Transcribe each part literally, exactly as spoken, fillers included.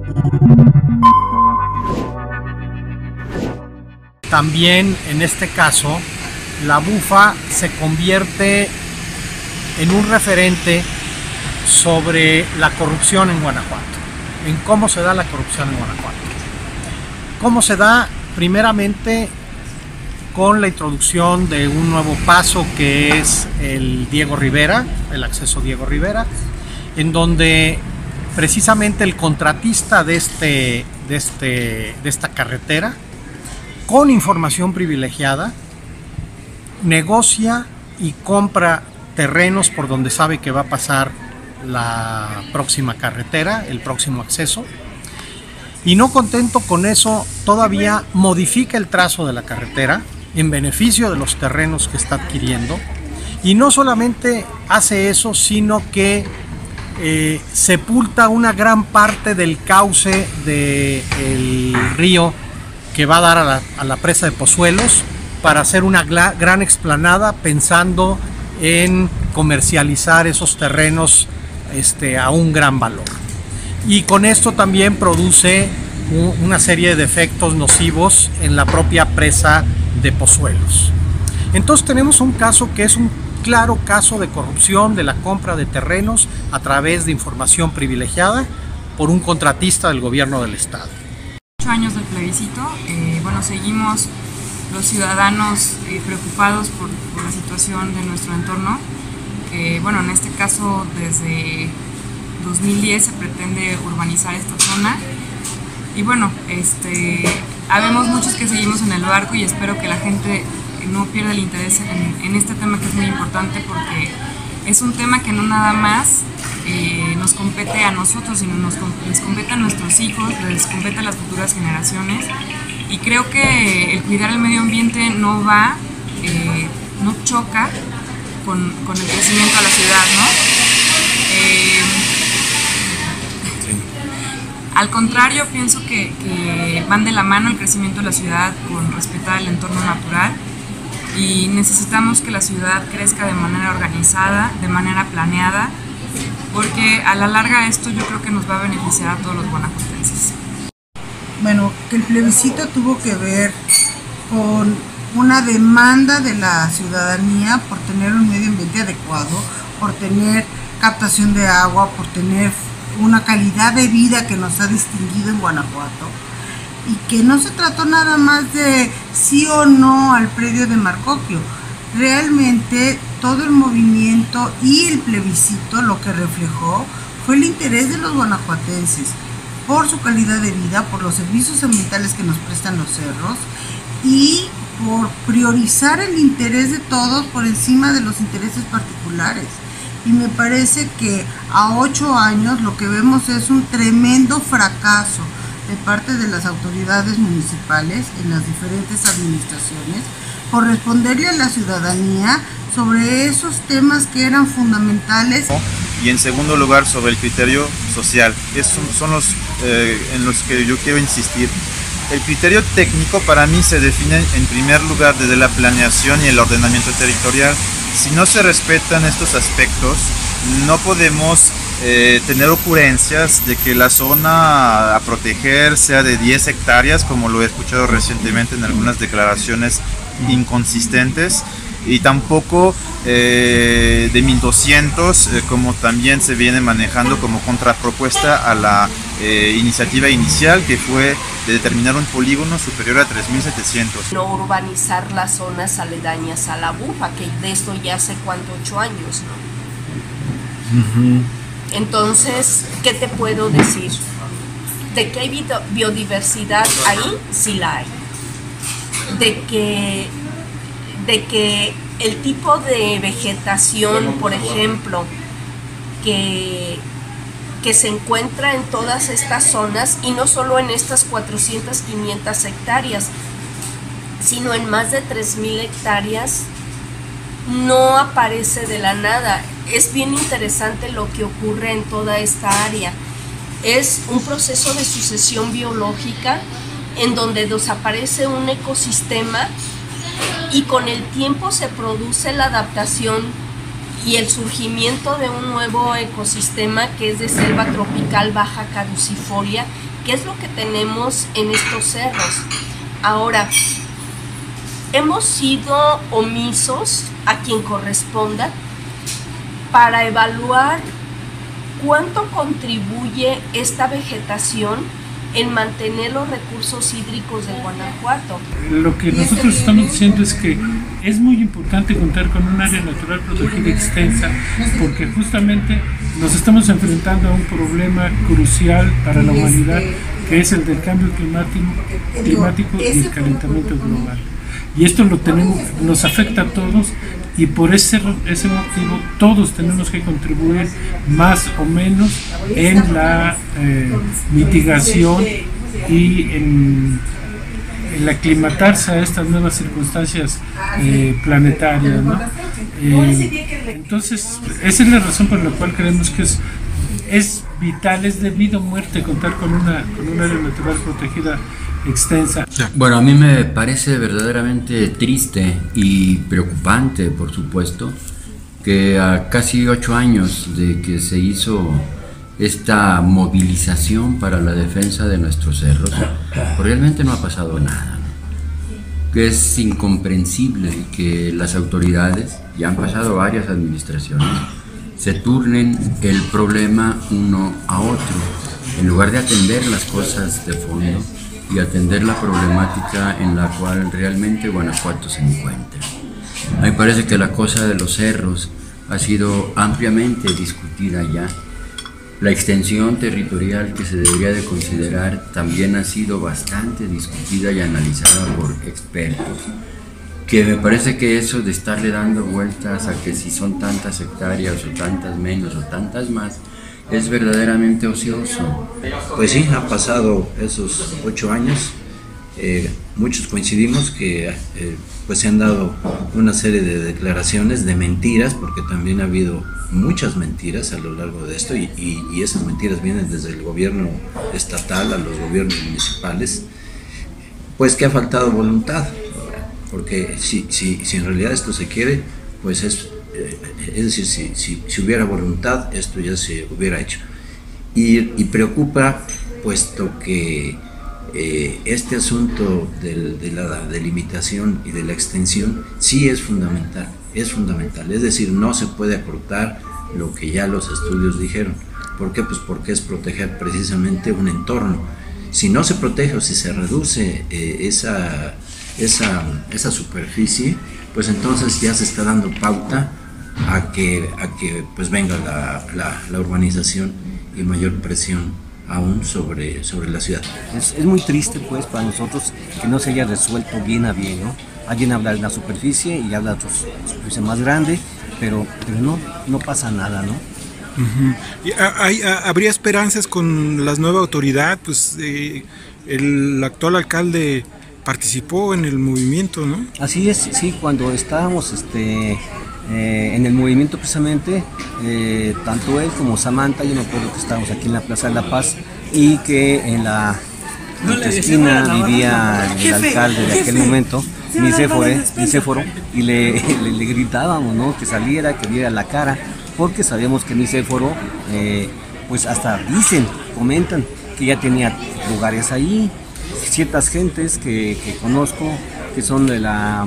También en este caso, la Bufa se convierte en un referente sobre la corrupción en Guanajuato, en cómo se da la corrupción en Guanajuato. Cómo se da, primeramente, con la introducción de un nuevo paso que es el Diego Rivera, el acceso Diego Rivera, en donde precisamente el contratista de, este, de, este, de esta carretera, con información privilegiada, negocia y compra terrenos por donde sabe que va a pasar la próxima carretera, el próximo acceso, y no contento con eso, todavía modifica el trazo de la carretera en beneficio de los terrenos que está adquiriendo, y no solamente hace eso, sino que eh, sepulta una gran parte del cauce del río que va a dar a la, a la presa de Pozuelos para hacer una gran explanada, pensando en comercializar esos terrenos este, a un gran valor. Y con esto también produce un, una serie de defectos nocivos en la propia presa de Pozuelos. Entonces tenemos un caso que es un claro caso de corrupción de la compra de terrenos a través de información privilegiada por un contratista del gobierno del estado. Años del plebiscito, eh, bueno, seguimos los ciudadanos eh, preocupados por, por la situación de nuestro entorno, que bueno, en este caso desde dos mil diez se pretende urbanizar esta zona y bueno, este, habemos muchos que seguimos en el barco y espero que la gente no pierda el interés en, en este tema, que es muy importante porque es un tema que no nada más Eh, nos compete a nosotros, sino nos, les compete a nuestros hijos, les compete a las futuras generaciones, y creo que el cuidar el medio ambiente no va, eh, no choca con, con el crecimiento de la ciudad, ¿no? Eh, sí. Al contrario, pienso que, que van de la mano el crecimiento de la ciudad con respetar el entorno natural, y necesitamos que la ciudad crezca de manera organizada, de manera planeada, porque a la larga esto yo creo que nos va a beneficiar a todos los guanajuatenses. Bueno, que el plebiscito tuvo que ver con una demanda de la ciudadanía por tener un medio ambiente adecuado, por tener captación de agua, por tener una calidad de vida que nos ha distinguido en Guanajuato, y que no se trató nada más de sí o no al predio de Marcocchio. Realmente todo el movimiento y el plebiscito lo que reflejó fue el interés de los guanajuatenses por su calidad de vida, por los servicios ambientales que nos prestan los cerros y por priorizar el interés de todos por encima de los intereses particulares. Y me parece que a ocho años lo que vemos es un tremendo fracaso de parte de las autoridades municipales en las diferentes administraciones por responderle a la ciudadanía sobre esos temas que eran fundamentales. Y en segundo lugar, sobre el criterio social. Esos son los eh, en los que yo quiero insistir. El criterio técnico para mí se define en primer lugar desde la planeación y el ordenamiento territorial. Si no se respetan estos aspectos, no podemos eh, tener ocurrencias de que la zona a proteger sea de diez hectáreas, como lo he escuchado recientemente en algunas declaraciones inconsistentes, y tampoco eh, de mil doscientos, eh, como también se viene manejando como contrapropuesta a la eh, iniciativa inicial, que fue de determinar un polígono superior a tres mil setecientos. No urbanizar las zonas aledañas a la Bufa, que de esto ya hace cuánto, ocho años, ¿no? Uh-huh. Entonces, ¿qué te puedo decir? De que hay biodiversidad ahí, sí la hay. De que, de que el tipo de vegetación, por ejemplo, que, que se encuentra en todas estas zonas, y no solo en estas cuatrocientas, quinientas hectáreas, sino en más de tres mil hectáreas, no aparece de la nada. Es bien interesante lo que ocurre en toda esta área. Es un proceso de sucesión biológica en donde desaparece un ecosistema y con el tiempo se produce la adaptación y el surgimiento de un nuevo ecosistema que es de selva tropical baja caducifolia, que es lo que tenemos en estos cerros. Ahora, hemos sido omisos a quien corresponda para evaluar cuánto contribuye esta vegetación en mantener los recursos hídricos de Guanajuato. Lo que nosotros estamos diciendo es que es muy importante contar con un área natural protegida extensa, porque justamente nos estamos enfrentando a un problema crucial para la humanidad, que es el del cambio climático, climático y el calentamiento global. Y esto lo tenemos, nos afecta a todos, y por ese, ese motivo todos tenemos que contribuir más o menos en la eh, mitigación y en el aclimatarse a estas nuevas circunstancias eh, planetarias, ¿no? Eh, entonces, esa es la razón por la cual creemos que es, es vital, es de vida o muerte contar con una, con una área natural protegida extensa. Bueno, a mí me parece verdaderamente triste y preocupante, por supuesto, que a casi ocho años de que se hizo esta movilización para la defensa de nuestros cerros, pues realmente no ha pasado nada, ¿no? Que es incomprensible que las autoridades, ya han pasado varias administraciones, se turnen el problema uno a otro, en lugar de atender las cosas de fondo y atender la problemática en la cual realmente Guanajuato se encuentra. A mí me parece que la cosa de los cerros ha sido ampliamente discutida ya. La extensión territorial que se debería de considerar también ha sido bastante discutida y analizada por expertos, que me parece que eso de estarle dando vueltas a que si son tantas hectáreas o tantas menos o tantas más, es verdaderamente ocioso. Pues sí, ha pasado esos ocho años, eh, muchos coincidimos que eh, pues se han dado una serie de declaraciones de mentiras, porque también ha habido muchas mentiras a lo largo de esto, y, y, y esas mentiras vienen desde el gobierno estatal a los gobiernos municipales, pues que ha faltado voluntad, porque si, si, si en realidad esto se quiere, pues es es decir, si, si, si hubiera voluntad, esto ya se hubiera hecho. Y, y preocupa, puesto que eh, este asunto del, de la delimitación y de la extensión sí es fundamental, es fundamental. Es decir, no se puede acortar lo que ya los estudios dijeron. ¿Por qué? Pues porque es proteger precisamente un entorno. Si no se protege o si se reduce eh, esa, esa, esa superficie, pues entonces ya se está dando pauta a que, a que pues venga la, la, la urbanización y mayor presión aún sobre, sobre la ciudad. Es, es muy triste pues para nosotros que no se haya resuelto bien a bien, ¿no? Alguien habla de la superficie y habla de otra superficie más grande, pero, pero no, no pasa nada, ¿no? Uh-huh. ¿Y hay, ¿Habría esperanzas con la nueva autoridad? Pues eh, el actual alcalde participó en el movimiento, ¿no? Así es, sí, cuando estábamos este, eh, en el movimiento precisamente, eh, tanto él como Samantha, yo me acuerdo que estábamos aquí en la Plaza de la Paz y que en la, en la esquina vivía el alcalde de aquel momento, Nicéforo, y le, le, le gritábamos, ¿no? Que saliera, que diera la cara, porque sabíamos que Nicéforo, eh, pues hasta dicen, comentan que ya tenía lugares ahí, ciertas gentes que, que conozco, que son de la,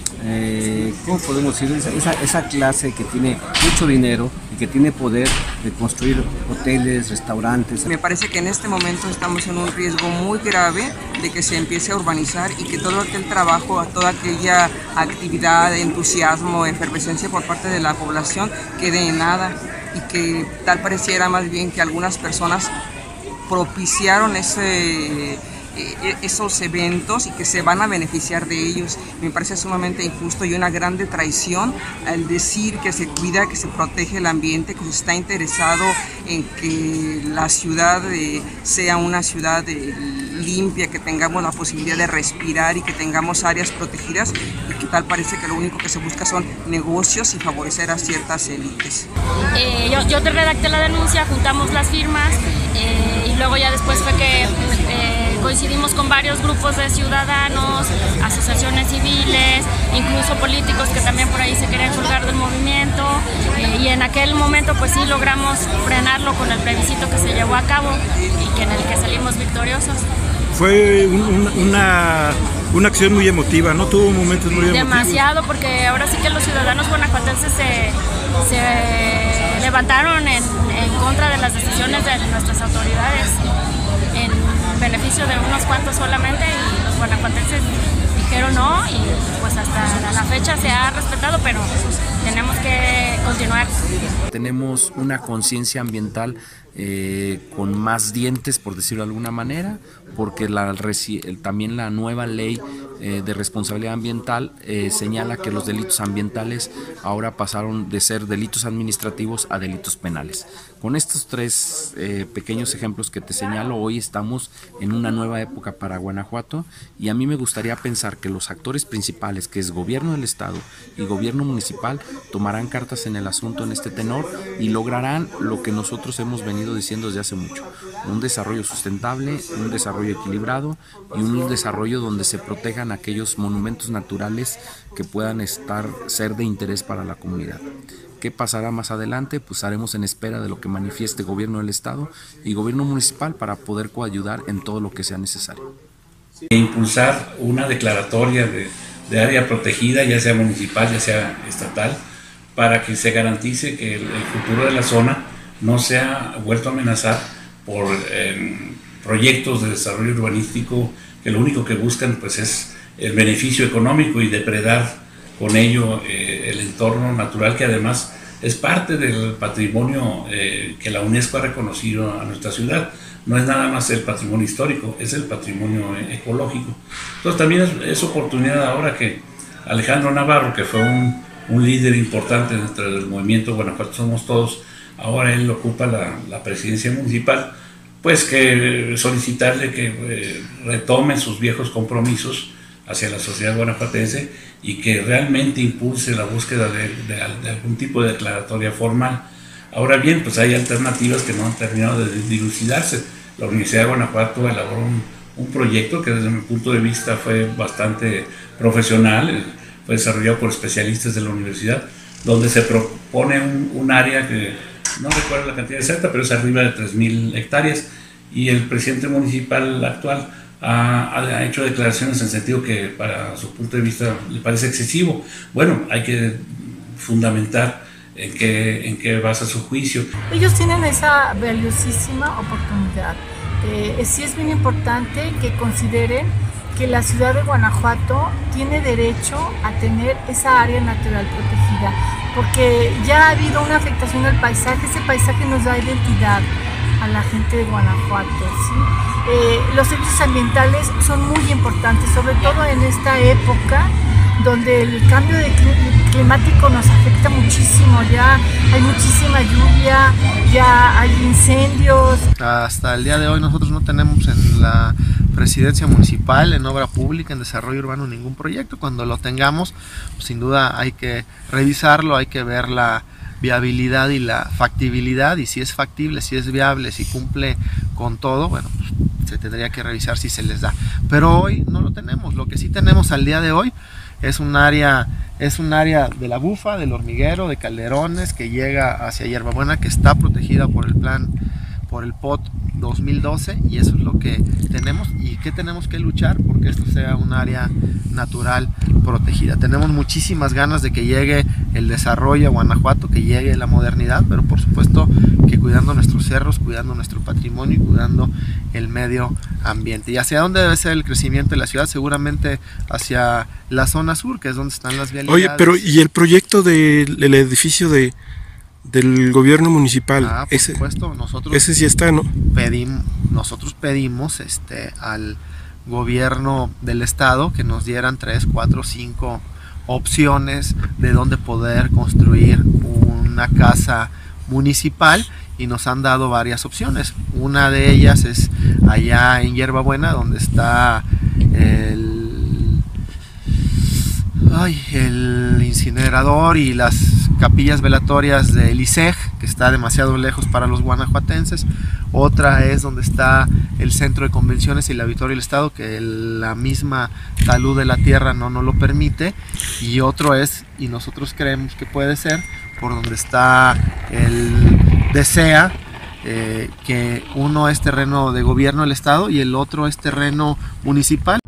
eh, ¿cómo podemos decir? Esa, esa clase que tiene mucho dinero y que tiene poder de construir hoteles, restaurantes. Me parece que en este momento estamos en un riesgo muy grave de que se empiece a urbanizar y que todo aquel trabajo, toda aquella actividad, entusiasmo, efervescencia por parte de la población quede en nada, y que tal pareciera más bien que algunas personas propiciaron ese... esos eventos y que se van a beneficiar de ellos. Me parece sumamente injusto y una grande traición al decir que se cuida, que se protege el ambiente, que se está interesado en que la ciudad eh, sea una ciudad eh, limpia, que tengamos la posibilidad de respirar y que tengamos áreas protegidas, y que tal parece que lo único que se busca son negocios y favorecer a ciertas élites. Eh, yo, yo te redacté la denuncia, juntamos las firmas eh, y luego ya después fue que eh, coincidimos con varios grupos de ciudadanos, asociaciones civiles, incluso políticos que también por ahí se querían colgar del movimiento, eh, y en aquel momento pues sí logramos frenarlo con el plebiscito que se llevó a cabo y que en el que salimos victoriosos. Fue un, un, una, una acción muy emotiva, ¿no? Tuvo momentos muy emotivos. Demasiado, porque ahora sí que los ciudadanos guanajuatenses se, se levantaron en, en contra de las decisiones de nuestras autoridades, en beneficio de unos cuantos solamente, y los guanajuatenses dijeron no, y pues hasta la fecha se ha respetado, pero tenemos que continuar. Tenemos una conciencia ambiental eh, con más dientes, por decirlo de alguna manera, porque la, también la nueva ley eh, de responsabilidad ambiental eh, señala que los delitos ambientales ahora pasaron de ser delitos administrativos a delitos penales. Con estos tres eh, pequeños ejemplos que te señalo, hoy estamos en una nueva época para Guanajuato, y a mí me gustaría pensar que los actores principales, que es gobierno del estado y gobierno municipal, tomarán cartas en el asunto en este tenor y lograrán lo que nosotros hemos venido diciendo desde hace mucho: un desarrollo sustentable, un desarrollo equilibrado y un desarrollo donde se protejan aquellos monumentos naturales que puedan estar, ser de interés para la comunidad. ¿Qué pasará más adelante? Pues estaremos en espera de lo que manifieste gobierno del estado y gobierno municipal para poder coayudar en todo lo que sea necesario. Impulsar una declaratoria de, de área protegida, ya sea municipal, ya sea estatal, para que se garantice que el, el futuro de la zona no sea vuelto a amenazar por eh, proyectos de desarrollo urbanístico que lo único que buscan pues es el beneficio económico y depredar con ello eh, el entorno natural, que además es parte del patrimonio eh, que la UNESCO ha reconocido a nuestra ciudad. No es nada más el patrimonio histórico, es el patrimonio eh, ecológico. Entonces también es, es oportunidad ahora que Alejandro Navarro, que fue un, un líder importante dentro del movimiento Guanajuato Somos Todos, ahora él ocupa la, la presidencia municipal, pues que solicitarle que eh, retome sus viejos compromisos hacia la sociedad guanajuatense y que realmente impulse la búsqueda de, de, de algún tipo de declaratoria formal. Ahora bien, pues hay alternativas que no han terminado de dilucidarse. La Universidad de Guanajuato elaboró un, un proyecto que desde mi punto de vista fue bastante profesional, fue desarrollado por especialistas de la universidad, donde se propone un, un área que no recuerdo la cantidad exacta, pero es arriba de tres mil hectáreas, y el presidente municipal actual ha, ha hecho declaraciones en sentido que para su punto de vista le parece excesivo. Bueno, hay que fundamentar en qué, en qué basa su juicio. Ellos tienen esa valiosísima oportunidad. Eh, sí es bien importante que consideren que la ciudad de Guanajuato tiene derecho a tener esa área natural protegida, porque ya ha habido una afectación al paisaje. Ese paisaje nos da identidad a la gente de Guanajuato, ¿sí? Eh, los servicios ambientales son muy importantes, sobre todo en esta época donde el cambio de climático nos afecta muchísimo. Ya hay muchísima lluvia, ya hay incendios. Hasta el día de hoy nosotros no tenemos en la presidencia municipal, en obra pública, en desarrollo urbano, ningún proyecto. Cuando lo tengamos, pues sin duda hay que revisarlo, hay que ver la viabilidad y la factibilidad, y si es factible, si es viable, si cumple con todo, bueno, pues se tendría que revisar si se les da. Pero hoy no lo tenemos. Lo que sí tenemos al día de hoy es un área, es un área de la Bufa, del Hormiguero, de Calderones, que llega hacia Hierbabuena, que está protegida por el plan, por el P O T dos mil doce, y eso es lo que tenemos. ¿Y qué tenemos que luchar? Porque esto sea un área natural protegida. Tenemos muchísimas ganas de que llegue el desarrollo a Guanajuato, que llegue la modernidad, pero por supuesto que cuidando nuestros cerros, cuidando nuestro patrimonio y cuidando el medio ambiente. ¿Y hacia dónde debe ser el crecimiento de la ciudad? Seguramente hacia la zona sur, que es donde están las vialidades. Oye, pero ¿y el proyecto del de, edificio de del gobierno municipal? Ah, por ese, supuesto, nosotros ese sí está, ¿no? Pedimos, nosotros pedimos este al gobierno del estado que nos dieran tres, cuatro, cinco opciones de dónde poder construir una casa municipal, y nos han dado varias opciones. Una de ellas es allá en Hierbabuena, donde está el, ay, el incinerador y las capillas velatorias del I C E G, que está demasiado lejos para los guanajuatenses. Otra es donde está el Centro de Convenciones y el Auditorio del Estado, que la misma talud de la tierra no nos lo permite. Y otro es, y nosotros creemos que puede ser, por donde está el DESEA, eh, que uno es terreno de gobierno del Estado y el otro es terreno municipal.